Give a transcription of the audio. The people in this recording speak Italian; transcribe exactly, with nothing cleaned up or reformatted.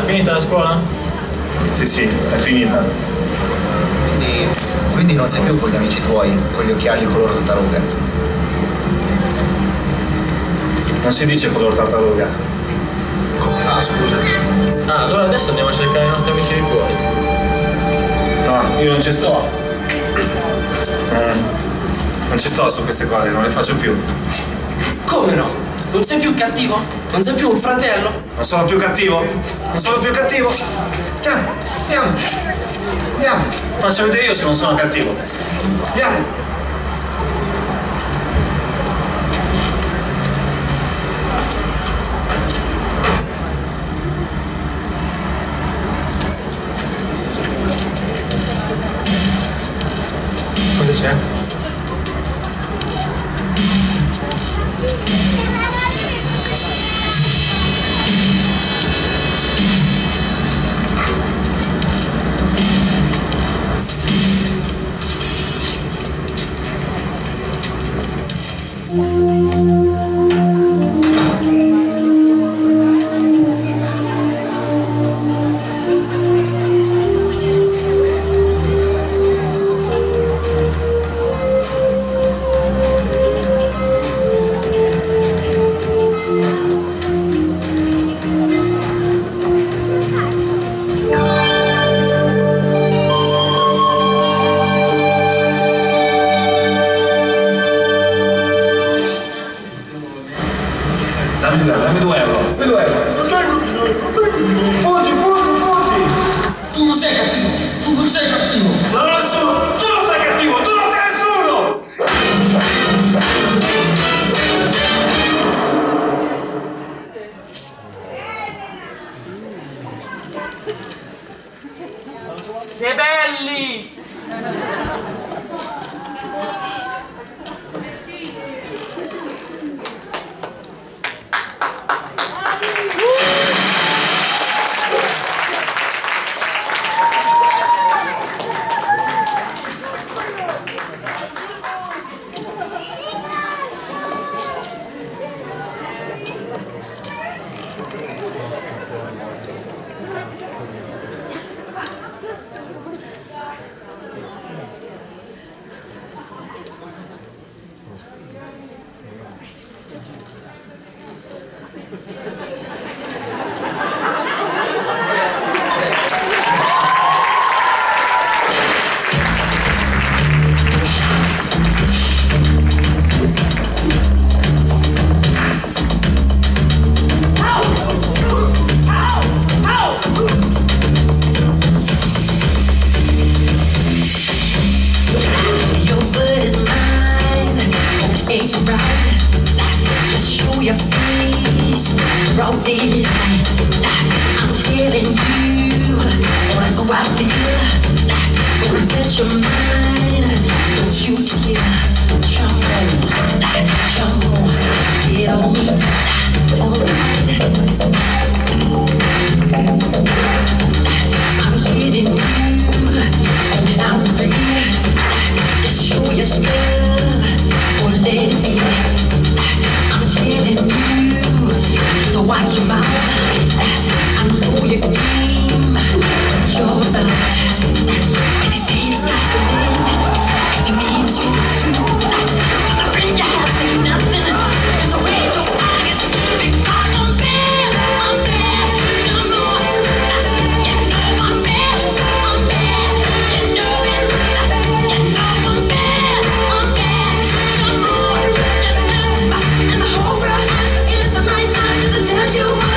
finita la scuola? Sì, sì, è finita. Quindi, quindi non sei più con gli amici tuoi, con gli occhiali color tartaruga? Non si dice color tartaruga. Ah, scusa. Ah, allora adesso andiamo a cercare i nostri amici di fuori. No, io non ci sto. Mm. Non ci sto su queste cose, non le faccio più. Come no? Non sei più cattivo? Non sei più un fratello? Non sono più cattivo? Non sono più cattivo? Andiamo, andiamo, andiamo. Faccio vedere io se non sono cattivo. Andiamo. Cosa c'è? Dammi due euro, dammi due euro, dammi due euro. Non tengo più, non tengo più. Fuggi, fuggi, fuggi. Tu non sei cattivo, tu non sei cattivo. Non lo nessuno, tu non sei cattivo, tu non sei nessuno. Sei belli! I'm telling you, all I know I feel. Gonna bet your mind, don't you dare jump on, jump on, get on me, alright. I'm getting you, and I'm ready. Just show your stuff, or let it be. I'm telling you, so watch your mouth. I know your game, you're about. And they say the sky's the limit, and to me it's true. I'm not afraid to say nothing, cause I wait till I get because I'm bad, I'm bad, jump on. You know I'm bad, I'm bad, you know it. You know I'm bad, I'm bad, jump on. You know, and the whole world has to answer right now to tell you.